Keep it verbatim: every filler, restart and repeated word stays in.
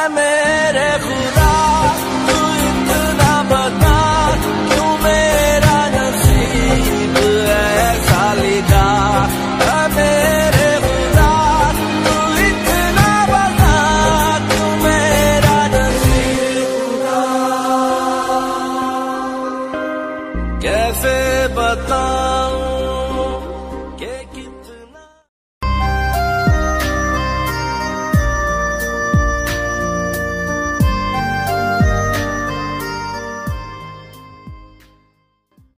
मेरे खुदा तू इतना बता क्यों मेरा नसीब ऐसा लिखा। मेरे खुदा तू इतना बता क्यों मेरा नसीब। कैसे बता